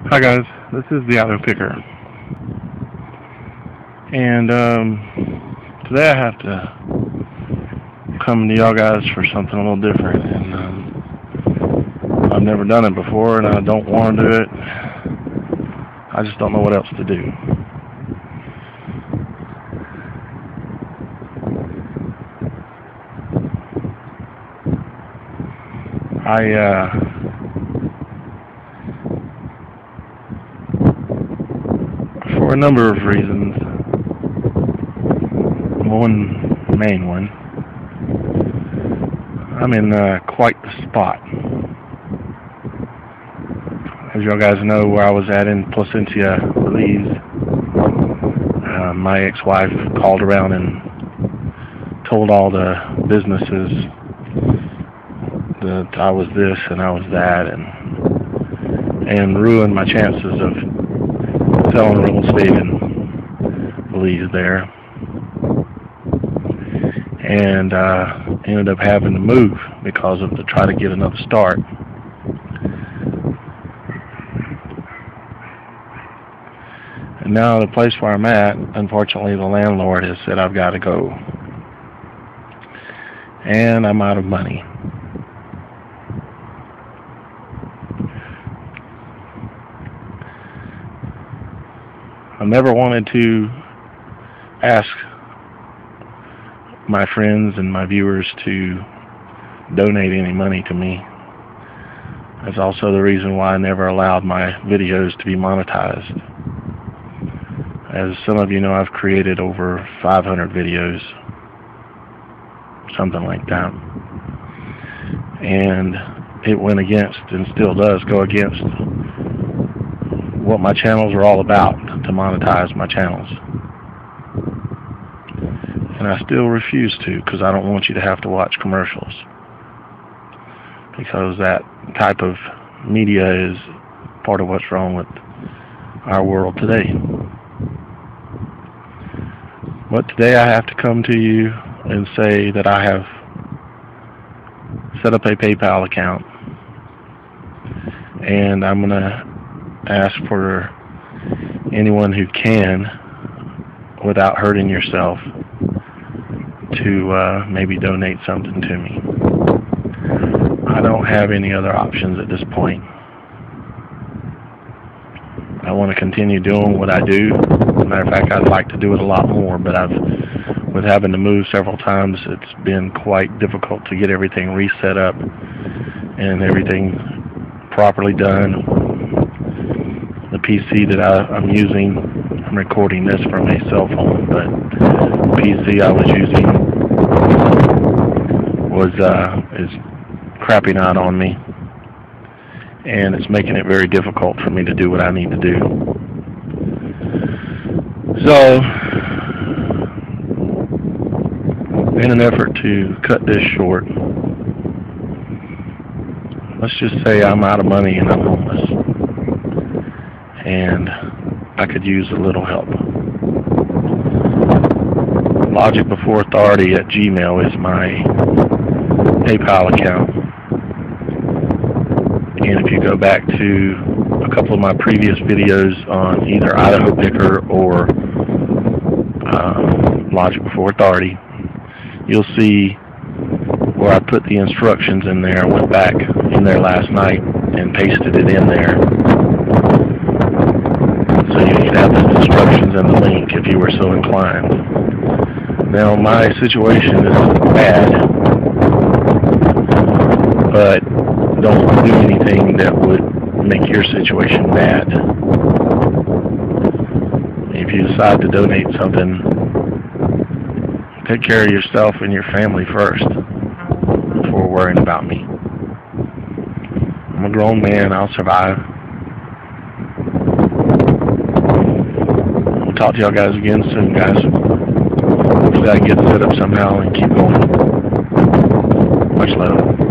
Hi guys, this is the IdahoPicker, and today I have to come to y'all guys for something a little different, and I've never done it before, and I don't want to do it. I just don't know what else to do. For a number of reasons, one main one, I'm in quite the spot. As y'all guys know, where I was at in Placentia, Belize, my ex-wife called around and told all the businesses that I was this and I was that, and ruined my chances of selling real estate in Belize there, and ended up having to move because of try to get another start. And now the place where I'm at, unfortunately the landlord has said I've got to go, and I'm out of money. I never wanted to ask my friends and my viewers to donate any money to me. That's also the reason why I never allowed my videos to be monetized. As some of you know, I've created over 500 videos, something like that. And it went against, and still does go against, what my channels are all about, to monetize my channels. And I still refuse to, because I don't want you to have to watch commercials, because that type of media is part of what's wrong with our world today. But today I have to come to you and say that I have set up a PayPal account, and I'm going to ask for anyone who can, without hurting yourself, to maybe donate something to me. I don't have any other options at this point. I want to continue doing what I do. As a matter of fact, I'd like to do it a lot more, but with having to move several times, it's been quite difficult to get everything reset up and everything properly done. The PC that I'm using, I'm recording this from a cell phone, but the PC I was using is crapping out on me, and it's making it very difficult for me to do what I need to do. So, in an effort to cut this short, let's just say I'm out of money and I'm homeless, and I could use a little help. LogicBeforeAuthority at Gmail is my PayPal account. And if you go back to a couple of my previous videos on either IdahoPicker or LogicBeforeAuthority, you'll see where I put the instructions in there. I went back in there last night and pasted it in there. So you can have the instructions and the link if you were so inclined. Now my situation is bad, but don't do anything that would make your situation bad. If you decide to donate something, take care of yourself and your family first before worrying about me. I'm a grown man, I'll survive. We'll talk to y'all guys again soon, guys. Hopefully I can get set up somehow and keep going. Much love.